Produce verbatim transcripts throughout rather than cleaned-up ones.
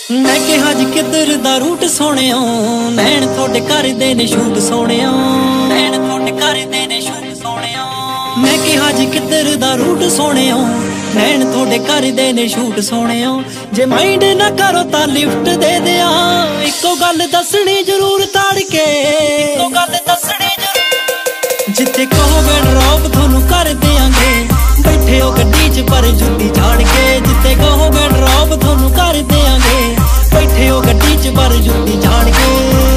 मैं कहा जी किधर दा रूट सोहणिया, नैन थोड़े घर दे ने शूट सोहणिया, नैन थोड़े घर दे ने शूट सोहणिया। मैं कहा जी किधर दा रूट सोहणिया, नैन थोड़े घर दे ने शूट सोहणिया। जे माइंड ना करो तां लिफ्ट दे दिया, इको गल दसनी जरूर ताड़ के, इको गल दसनी जरूर। जिथे कहोगे ड्रॉप थोनू कर देंगे, बैठे हो गड्डी च पर जुत्ती झाड़ के। जिथे कहोगे ड्रॉप थोनू कर देंगे, बैठे हो गड्डी च पर जुत्ती झाड़ के।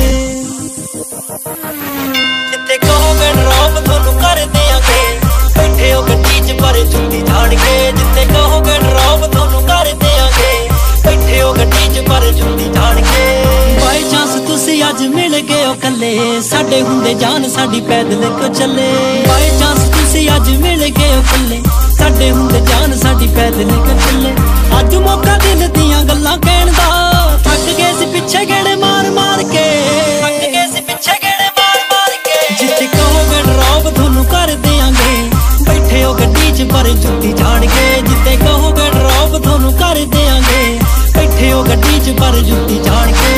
जिथे कहोगे ड्रॉप थोनू कर देंगे, बैठे हो गड्डी च पर जुत्ती झाड़ के। जिथे कहोगे ड्रॉप थोनू कर देंगे, बैठे हो गड्डी च पर जुत्ती झाड़ के। बाई चांस तुसी अज मिल गए हो कल्ले, साडे हुंदे जान साडी पैदल को चले। बाई चांस तुसी अज मिल गए हो कल्ले, साडे हुंदे जान साडी पैदल को चले। अज मौका दिल दियां गल्लां कहण दा, थक गए सी पिछे गेड़े मार मार के, थक गए सी पिछे गेड़े मार मार के। जिथे कहोगे ड्रॉप थोनू कर देंगे, बैठे हो गड्डी च पर जुत्ती झाड़ के। जिथे कहोगे ड्रॉप थोनू कर देंगे, बैठे हो गड्डी च पर जुत्ती झाड़ के।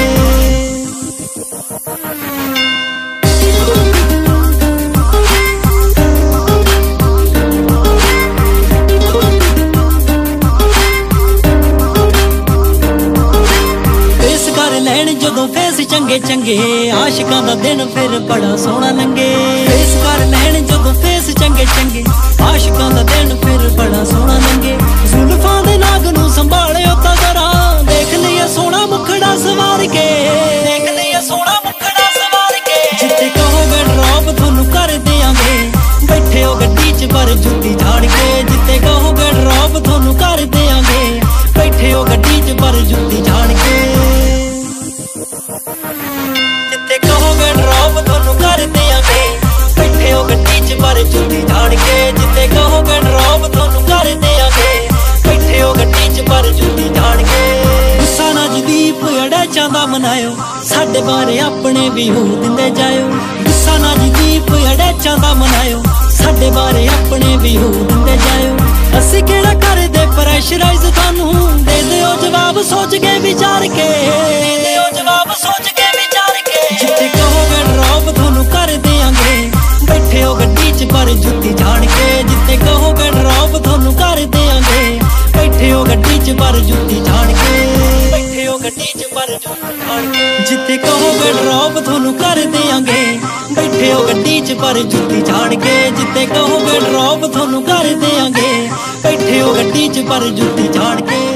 जदों फेस चंगे चंगे, आशिकां दा दिन फिर बड़ा सोहना लंगे। फेस कर लैण जदों फेस चंगे चंगे, आशिकां दा दिन फिर बड़ा सोहना लंगे। जुल्फां दे नाग नूं संभालियो तां जरा, देख लिया सोहना मुखड़ा सवार के, देख लिया सोहना मुखड़ा सवार के। जिथे कहोगे ड्रॉप थोनू कर देंगे, बैठे हो गड्डी च पर जुत्ती झाड़ के। जिथे कहोगे ड्रॉप थोनू कर देंगे, बैठे हो गड्डी च पर जुत्ती झाड़ के। जिथे कहोगे ड्रॉप थोनू कर देंगे, बैठे हो गड्डी च पर जुत्ती झाड़ के। जिथे कहोगे ड्रॉप थोनू कर देंगे, बैठे हो गड्डी च पर जुत्ती झाड़ के। गुस्सा ना जी दीप अड़ैचा दा मनायो, साडे बारे अपने भी हो दिंदे जायो। गुस्सा ना जी दीप अड़ैचा दा मनायो, साडे बारे अपने भी हो दिंदे जायो। असी केड़ा कर दे प्रेशराइज थानू, दे दिओ जवाब सोच के विचार के, दे दिओ जवाब सोच के विचार के। जिथे कहोगे ड्रॉप थोनू कर देंगे, बैठे हो गड्डी च पर जुत्ती झाड़ के। जिथे कहोगे ड्रॉप थोनू कर देंगे, बैठे हो गड्डी च पर जुत्ती झाड़ के, बैठे हो गड्डी च पर जुत्ती झाड़ के। जिथे कहोगे ड्रॉप थोनू कर देंगे, बैठे हो गड्डी च पर जुत्ती झाड़ के। जिथे कहोगे ड्रॉप थोनू कर देंगे, बैठे हो गड्डी च पर जुत्ती झाड़ के।